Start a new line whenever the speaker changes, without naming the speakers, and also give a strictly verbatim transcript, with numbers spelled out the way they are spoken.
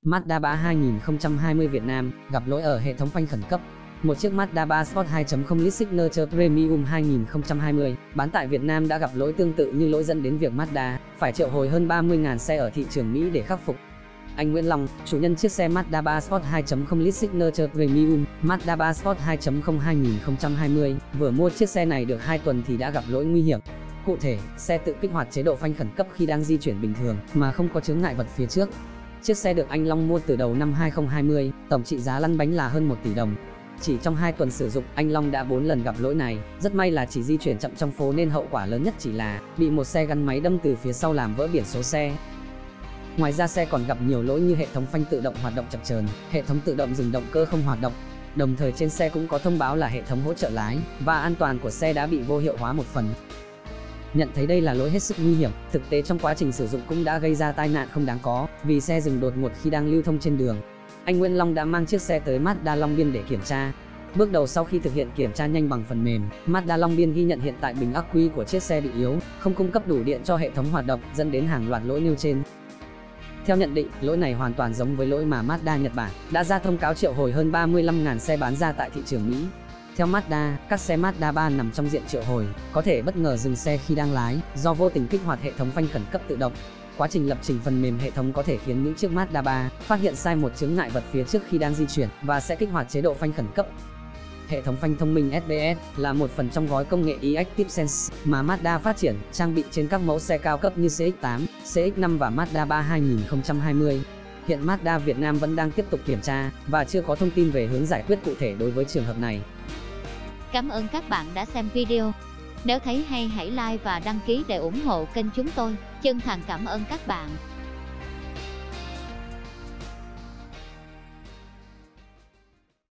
Mazda ba hai không hai không Việt Nam gặp lỗi ở hệ thống phanh khẩn cấp. Một chiếc Mazda ba Sport hai chấm không Lite Signature Premium hai không hai không bán tại Việt Nam đã gặp lỗi tương tự như lỗi dẫn đến việc Mazda phải triệu hồi hơn ba mươi nghìn xe ở thị trường Mỹ để khắc phục. Anh Nguyễn Long, chủ nhân chiếc xe Mazda ba Sport hai chấm không Lite Signature Premium, Mazda ba Sport hai chấm không hai không hai không, vừa mua chiếc xe này được hai tuần thì đã gặp lỗi nguy hiểm. Cụ thể, xe tự kích hoạt chế độ phanh khẩn cấp khi đang di chuyển bình thường mà không có chướng ngại vật phía trước. Chiếc xe được anh Long mua từ đầu năm hai không hai không, tổng trị giá lăn bánh là hơn một tỷ đồng. Chỉ trong hai tuần sử dụng, anh Long đã bốn lần gặp lỗi này. Rất may là chỉ di chuyển chậm trong phố nên hậu quả lớn nhất chỉ là bị một xe gắn máy đâm từ phía sau làm vỡ biển số xe. Ngoài ra xe còn gặp nhiều lỗi như hệ thống phanh tự động hoạt động chập chờn, hệ thống tự động dừng động cơ không hoạt động. Đồng thời trên xe cũng có thông báo là hệ thống hỗ trợ lái và an toàn của xe đã bị vô hiệu hóa một phần. Nhận thấy đây là lỗi hết sức nguy hiểm, thực tế trong quá trình sử dụng cũng đã gây ra tai nạn không đáng có vì xe dừng đột ngột khi đang lưu thông trên đường. Anh Nguyễn Long đã mang chiếc xe tới Mazda Long Biên để kiểm tra. Bước đầu sau khi thực hiện kiểm tra nhanh bằng phần mềm, Mazda Long Biên ghi nhận hiện tại bình ắc quy của chiếc xe bị yếu, không cung cấp đủ điện cho hệ thống hoạt động, dẫn đến hàng loạt lỗi nêu trên. Theo nhận định, lỗi này hoàn toàn giống với lỗi mà Mazda Nhật Bản đã ra thông cáo triệu hồi hơn ba mươi lăm nghìn xe bán ra tại thị trường Mỹ. Theo Mazda, các xe Mazda ba nằm trong diện triệu hồi, có thể bất ngờ dừng xe khi đang lái do vô tình kích hoạt hệ thống phanh khẩn cấp tự động. Quá trình lập trình phần mềm hệ thống có thể khiến những chiếc Mazda ba phát hiện sai một chướng ngại vật phía trước khi đang di chuyển và sẽ kích hoạt chế độ phanh khẩn cấp. Hệ thống phanh thông minh ét bê ét là một phần trong gói công nghệ e-Active Sense mà Mazda phát triển, trang bị trên các mẫu xe cao cấp như xê ích tám, xê ích năm và Mazda ba hai không hai không. Hiện Mazda Việt Nam vẫn đang tiếp tục kiểm tra và chưa có thông tin về hướng giải quyết cụ thể đối với trường hợp này.
Cảm ơn các bạn đã xem video. Nếu thấy hay hãy like và đăng ký để ủng hộ kênh chúng tôi. Chân thành cảm ơn các bạn.